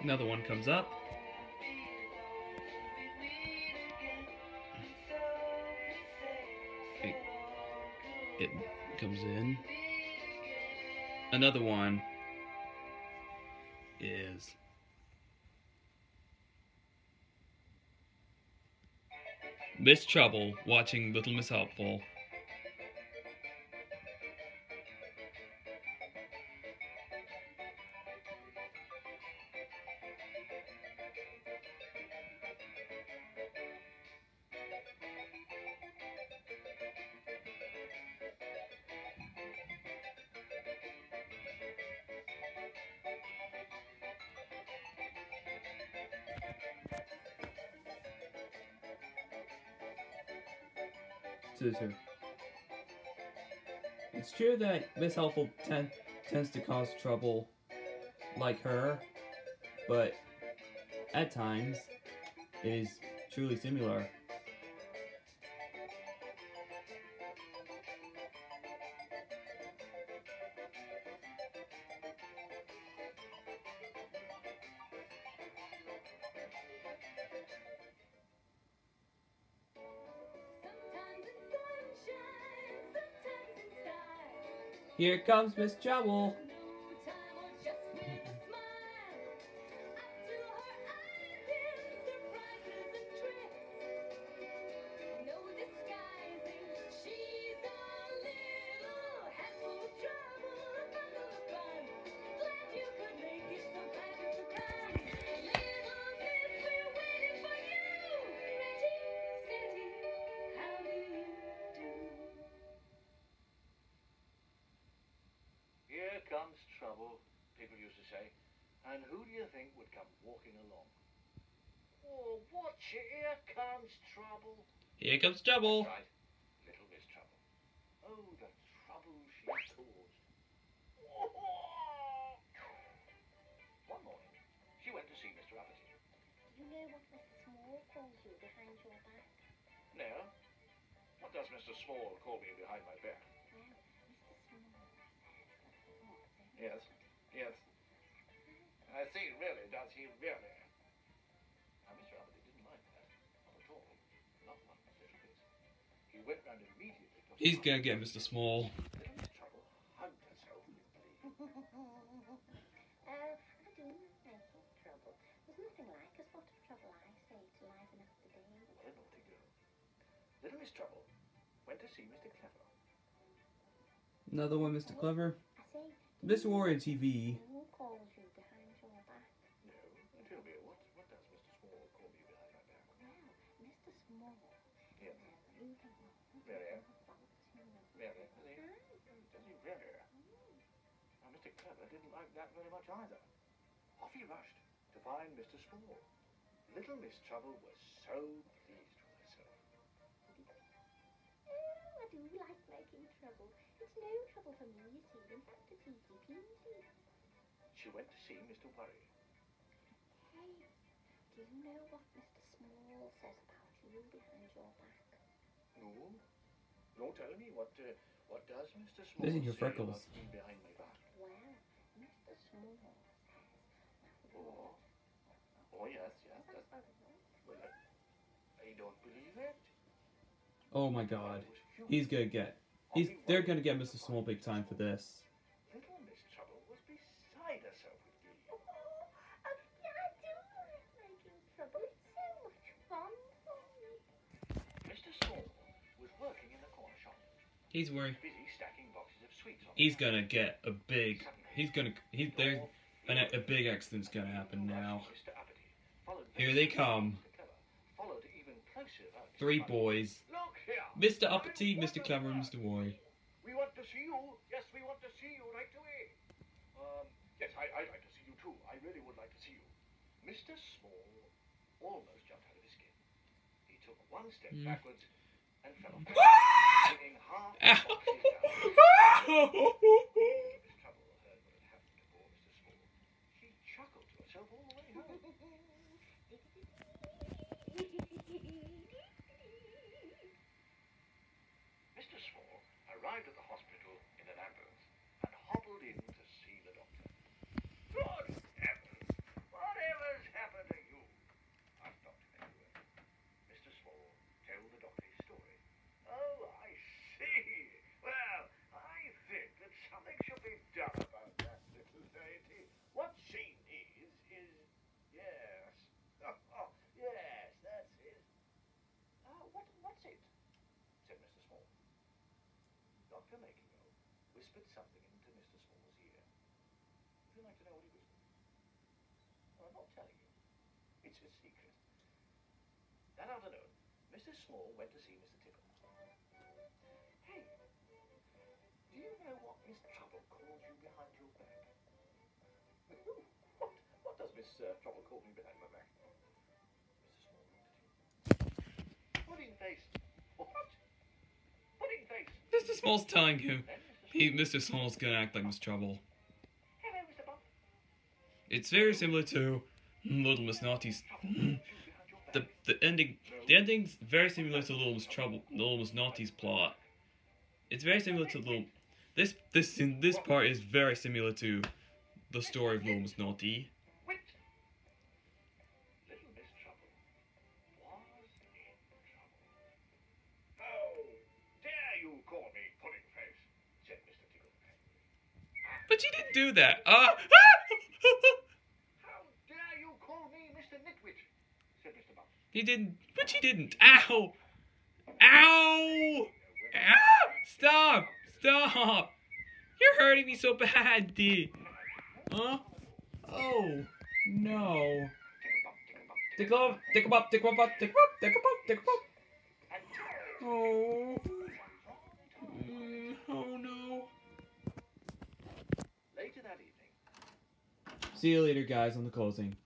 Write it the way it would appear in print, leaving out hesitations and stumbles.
Another one comes up. It comes in. Another one is Miss Trouble watching Little Miss Helpful. It's true that Miss Helpful tends to cause trouble like her, but at times it is truly similar. Here comes Miss Trouble. Comes trouble, people used to say. And who do you think would come walking along? Oh, watch it, here comes trouble. Here comes trouble. That's right, Little Miss Trouble. Oh, the trouble she caused. One morning, she went to see Mr. Uppity. Do you know what Mr. Small calls you behind your back? No. What does Mr. Small call me behind my back? Yes, yes. I see, really, does he really? Now, Mr. Uppity didn't like that. Not at all. Not one little bit. He went round immediately to... He's gonna get Mr. Small. Little Miss Trouble hugged herself with glee. I do making trouble. There's nothing like a spot of trouble, I say, to liven up the day. What a naughty girl. Little Miss Trouble went to see Mr. Clever. Another one, Mr. Clever. I say... Mr. Warrior TV. Who calls you behind your back? No, tell me, what does Mr. Small call me behind my back? Well, Mr. Small. Yes. You don't know. Really? Really? Does he really? Now, Mr. Clever didn't like that very much either. Off he rushed to find Mr. Small. Little Miss Trouble was so pleased with herself. Oh, I do like making trouble. It's no trouble for me, you see. In fact, it's easy peasy. She went to see Mr. Worry. Hey, do you know what Mr. Small says about you behind your back? No? No, tell me, what does Mr. Small This is your say freckles. about me behind my back? Well, Mr. Small says... Oh, yes, that's... Well, I don't believe it. Oh my god. He's gonna get... They're gonna get Mr. Small big time for this. Little Miss Trouble was beside herself with glee. Oh, yeah, I do like making trouble. It's so much fun for me. Mr. Small was working in the corner shop, He's worried. busy stacking boxes of sweets on He's gonna get a big... There's a big accident's gonna happen now. Mr. Uppity, followed Here they come. Mr. Clever, followed even closer about Mr. Three Uppity. boys. Look here. Mr. Uppity, Mr. Clever, and Mr. Worry. We want to see you. Yes, we want to see you right away. Yes, I'd like to see you too. I really would like to see you. Mr. Small almost jumped out of his skin. He took one step backwards and fell off. Bringing half the boxes down. Miss Trouble heard what had happened to poor Mr. Small. She chuckled to herself all the way home. Mr. Small arrived at the hospital in an ambulance and hobbled in to see the doctor. Good heavens! Whatever it? Said Mr. Small. Doctor Makeyouwell whispered something into Mr. Small's ear. Would you like to know what he whispered? Well, I'm not telling you. It's a secret. That afternoon, Mr. Small went to see Mr. Tickle. Hey, do you know what Miss Trouble calls you behind your back? What does Miss Trouble call me behind my back? Mr. Small looked at him. Pudding face. What? Pudding face. Mr. Small's telling him Then Mr. Mr. Small's gonna act like Miss Trouble. Hello, Mr. Bump. It's very similar to Little Miss Naughty's. The ending's very similar to Little Miss Naughty's plot. It's very similar to this part is very similar to the story of Little Miss Naughty. Wait. Little Miss Trouble was in trouble. How dare you call me pudding face? Said Mr. Tickle. But she didn't do that. How dare you call me Mr. Nitwit? Said Mr. Bump. He didn't. But she didn't. Ow! Ow! Ah! Stop! Stop! You're hurting me so bad, D. Huh? Oh no! Tickle up! Tickle up! Tickle up! Tickle up! Tickle up! Tickle up! Oh. Oh no! Later that evening. See you later, guys, on the closing.